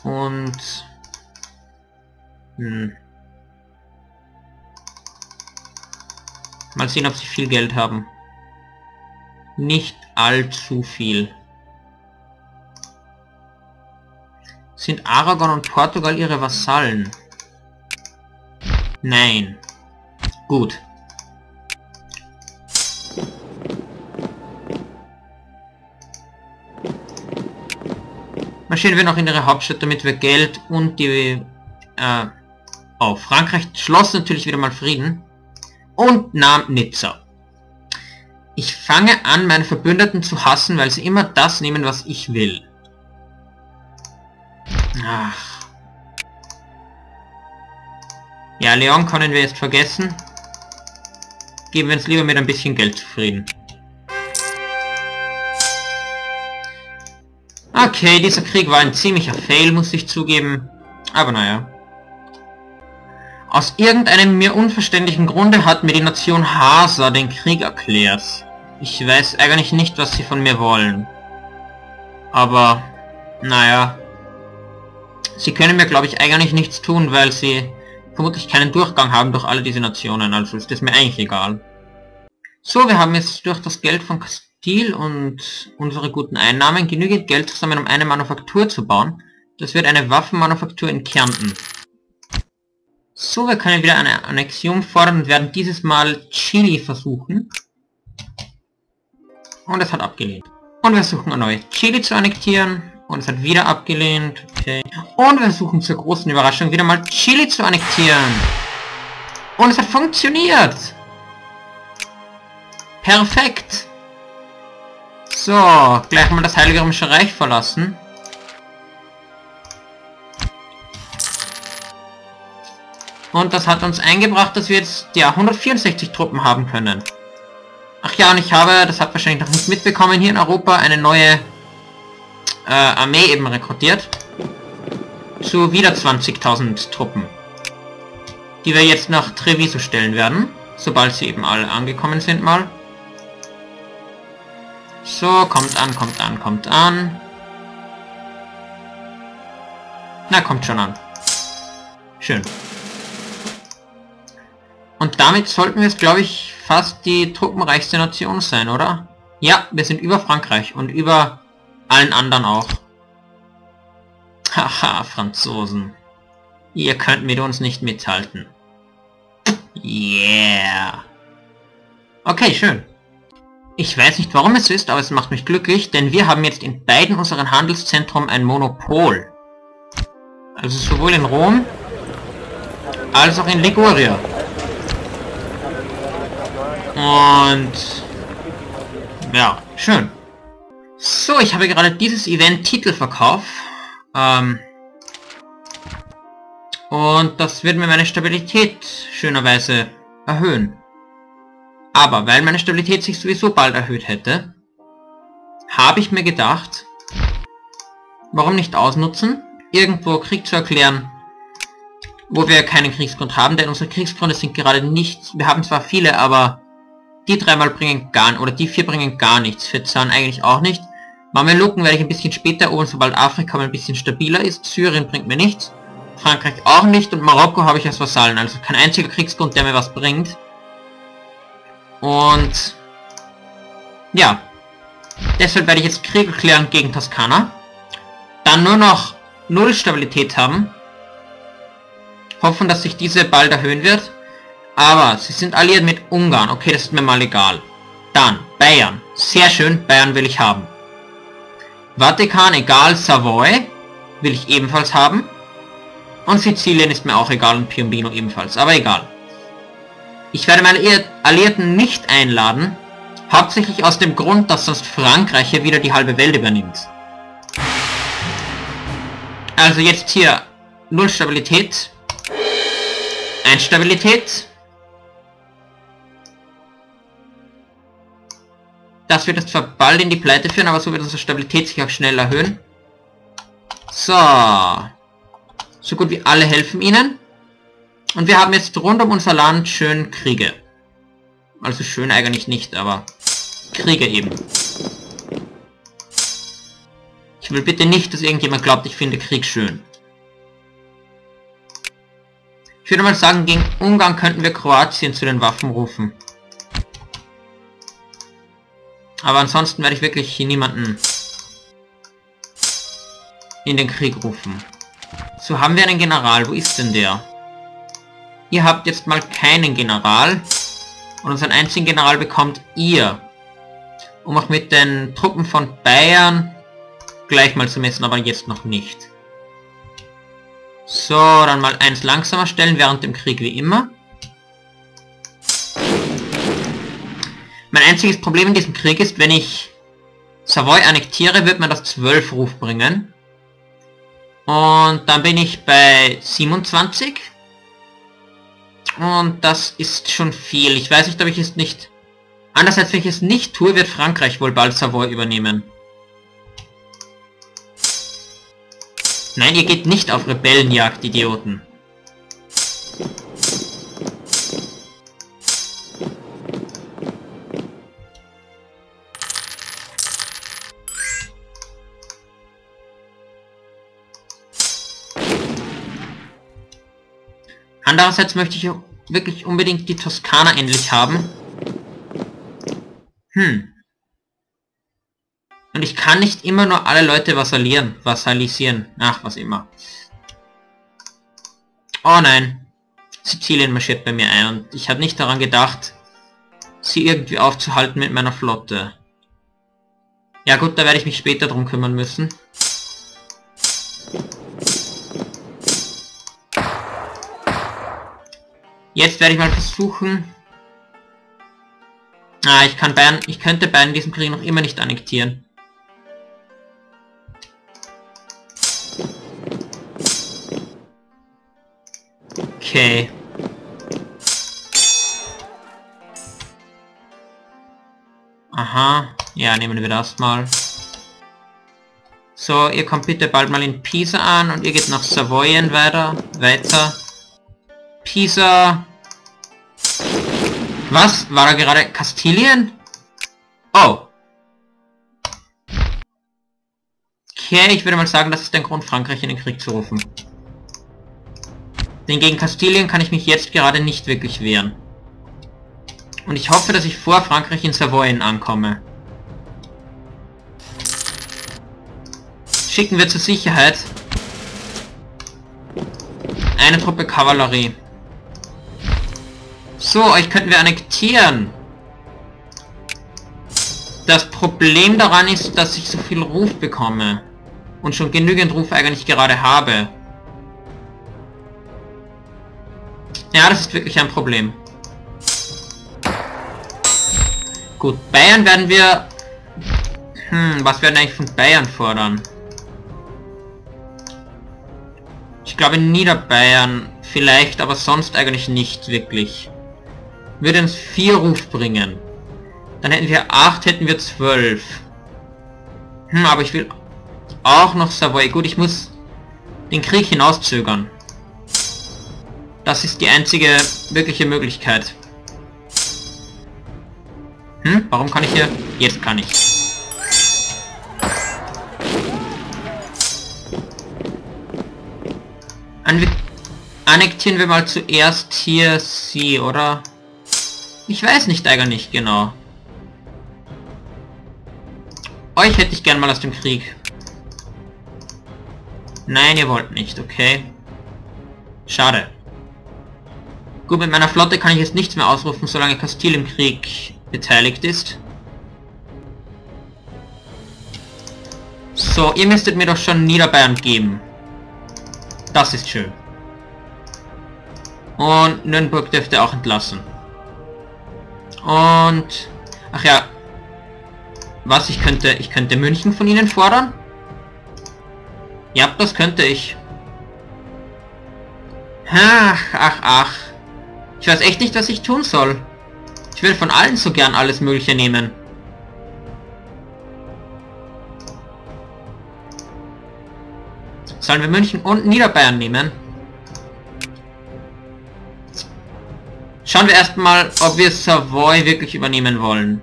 Und... Mal sehen, ob sie viel Geld haben. Nicht allzu viel. Sind Aragon und Portugal ihre Vasallen? Nein. Gut. Marschieren wir noch in ihre Hauptstadt, damit wir Geld und die... Frankreich schloss natürlich wieder mal Frieden. Und nahm Nizza. Ich fange an, meine Verbündeten zu hassen, weil sie immer das nehmen, was ich will. Ach. Ja, Leon können wir jetzt vergessen. Geben wir uns lieber mit ein bisschen Geld zufrieden. Okay, dieser Krieg war ein ziemlicher Fail, muss ich zugeben. Aber naja. Aus irgendeinem mir unverständlichen Grunde hat mir die Nation Hasa den Krieg erklärt. Ich weiß eigentlich nicht, was sie von mir wollen. Aber, naja. Sie können mir, glaube ich, eigentlich nichts tun, weil sie vermutlich keinen Durchgang haben durch alle diese Nationen. Also ist das mir eigentlich egal. So, wir haben jetzt durch das Geld von Kastil und unsere guten Einnahmen genügend Geld zusammen, um eine Manufaktur zu bauen. Das wird eine Waffenmanufaktur in Kärnten. So, wir können wieder eine Annexion fordern und werden dieses Mal Chile versuchen. Und es hat abgelehnt. Und wir versuchen erneut Chile zu annektieren. Und es hat wieder abgelehnt. Okay. Und wir versuchen zur großen Überraschung wieder mal Chile zu annektieren. Und es hat funktioniert. Perfekt. So, gleich mal das Heilige Römische Reich verlassen. Und das hat uns eingebracht, dass wir jetzt, ja, 164 Truppen haben können. Ach ja, und ich habe, das hat wahrscheinlich noch nicht mitbekommen, hier in Europa eine neue Armee eben rekrutiert. Zu wieder 20.000 Truppen. Die wir jetzt nach Treviso stellen werden. Sobald sie eben alle angekommen sind mal. So, kommt an, kommt an, kommt an. Na, kommt schon an. Schön. Und damit sollten wir es, glaube ich, fast die truppenreichste Nation sein, oder? Ja, wir sind über Frankreich und über allen anderen auch. Haha, Franzosen. Ihr könnt mit uns nicht mithalten. Yeah. Okay, schön. Ich weiß nicht, warum es so ist, aber es macht mich glücklich, denn wir haben jetzt in beiden unseren Handelszentren ein Monopol. Also sowohl in Rom als auch in Liguria. Und ja, schön. So, ich habe gerade dieses Event Titelverkauf. Und das wird mir meine Stabilität schönerweise erhöhen. Aber weil meine Stabilität sich sowieso bald erhöht hätte, habe ich mir gedacht, warum nicht ausnutzen, irgendwo Krieg zu erklären, wo wir keinen Kriegsgrund haben, denn unsere Kriegsgründe sind gerade nicht, wir haben zwar viele, aber die dreimal bringen gar, oder die 4 bringen gar nichts, für Zahn eigentlich auch nicht. Mameluken werde ich ein bisschen später erobern, sobald Afrika mal ein bisschen stabiler ist. Syrien bringt mir nichts. Frankreich auch nicht und Marokko habe ich als Vasallen, also kein einziger Kriegsgrund, der mir was bringt. Und ja, deshalb werde ich jetzt Krieg erklären gegen Toskana. Dann nur noch 0 Stabilität haben. Hoffen, dass sich diese bald erhöhen wird. Aber sie sind alliiert mit Ungarn. Okay, das ist mir mal egal. Dann Bayern. Sehr schön, Bayern will ich haben. Vatikan egal, Savoy will ich ebenfalls haben. Und Sizilien ist mir auch egal und Piombino ebenfalls, aber egal. Ich werde meine Alliierten nicht einladen, hauptsächlich aus dem Grund, dass sonst Frankreich hier wieder die halbe Welt übernimmt. Also jetzt hier 0 Stabilität, 1 Stabilität. Das wird jetzt zwar bald in die Pleite führen, aber so wird unsere Stabilität sich auch schnell erhöhen. So. So gut wie alle helfen ihnen. Und wir haben jetzt rund um unser Land schön Kriege. Also schön eigentlich nicht, aber Kriege eben. Ich will bitte nicht, dass irgendjemand glaubt, ich finde Krieg schön. Ich würde mal sagen, gegen Ungarn könnten wir Kroatien zu den Waffen rufen. Aber ansonsten werde ich wirklich hier niemanden in den Krieg rufen. So, haben wir einen General. Wo ist denn der? Ihr habt jetzt mal keinen General. Und unseren einzigen General bekommt ihr. Um auch mit den Truppen von Bayern gleich mal zu messen, aber jetzt noch nicht. So, dann mal eins langsamer stellen während dem Krieg wie immer. Mein einziges Problem in diesem Krieg ist, wenn ich Savoy annektiere, wird mir das 12 Ruf bringen. Und dann bin ich bei 27. Und das ist schon viel. Ich weiß nicht, ob ich es nicht... Andererseits, wenn ich es nicht tue, wird Frankreich wohl bald Savoy übernehmen. Nein, ihr geht nicht auf Rebellenjagd, Idioten. Andererseits möchte ich wirklich unbedingt die Toskana endlich haben. Und ich kann nicht immer nur alle Leute vassalisieren. Ach, was immer. Oh nein. Sizilien marschiert bei mir ein und ich habe nicht daran gedacht, sie irgendwie aufzuhalten mit meiner Flotte. Ja gut, da werde ich mich später drum kümmern müssen. Jetzt werde ich mal versuchen... ich könnte Bayern in diesem Krieg noch immer nicht annektieren. Okay. Aha. Ja, nehmen wir das mal. So, ihr kommt bitte bald mal in Pisa an und ihr geht nach Savoyen weiter. Pisa. Was? War da gerade Kastilien? Oh. Okay, ich würde mal sagen, das ist der Grund, Frankreich in den Krieg zu rufen. Denn gegen Kastilien kann ich mich jetzt gerade nicht wirklich wehren. Und ich hoffe, dass ich vor Frankreich in Savoyen ankomme. Schicken wir zur Sicherheit eine Truppe Kavallerie. So, euch könnten wir annektieren. Das Problem daran ist, dass ich so viel Ruf bekomme. Und schon genügend Ruf eigentlich gerade habe. Ja, das ist wirklich ein Problem. Gut, Bayern werden wir... was werden wir eigentlich von Bayern fordern? Ich glaube Niederbayern vielleicht, aber sonst eigentlich nicht wirklich. Würde uns 4 Ruf bringen. Dann hätten wir 8, hätten wir 12. Aber ich will auch noch Savoy. Gut, ich muss den Krieg hinauszögern. Das ist die einzige wirkliche Möglichkeit. Warum kann ich hier? Jetzt kann ich. Annektieren wir mal zuerst hier sie, oder? Ich weiß nicht eigentlich genau. Euch hätte ich gern mal aus dem Krieg. Nein, ihr wollt nicht, okay. Schade. Gut, mit meiner Flotte kann ich jetzt nichts mehr ausrufen, solange Kastilien im Krieg beteiligt ist. So, ihr müsstet mir doch schon Niederbayern geben. Das ist schön. Und Nürnberg dürfte auch entlassen. Und... Ach ja. Was, ich könnte München von ihnen fordern? Ja, das könnte ich. Ach. Ich weiß echt nicht, was ich tun soll. Ich will von allen so gern alles Mögliche nehmen. Sollen wir München und Niederbayern nehmen? Schauen wir erstmal, ob wir Savoy wirklich übernehmen wollen.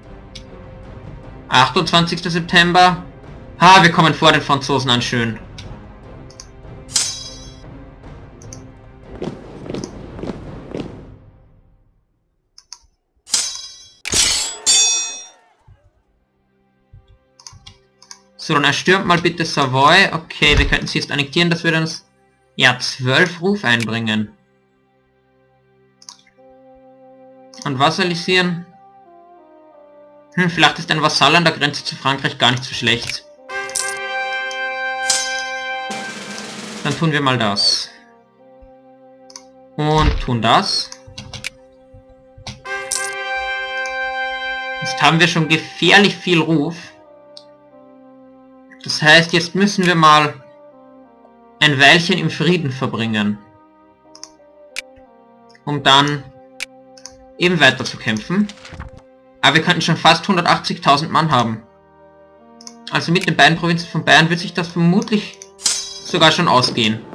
28. September. Wir kommen vor den Franzosen an, schön. So, dann erstürmt mal bitte Savoy. Okay, wir könnten sie jetzt annektieren, das würde uns ja 12 Ruf einbringen. Und vasalisieren. Vielleicht ist ein Vasall an der Grenze zu Frankreich gar nicht so schlecht. Dann tun wir mal das. Und tun das. Jetzt haben wir schon gefährlich viel Ruf. Das heißt, jetzt müssen wir mal ein Weilchen im Frieden verbringen. Um dann eben weiter zu kämpfen. Aber wir könnten schon fast 180.000 Mann haben. Also mit den beiden Provinzen von Bayern wird sich das vermutlich sogar schon ausgehen.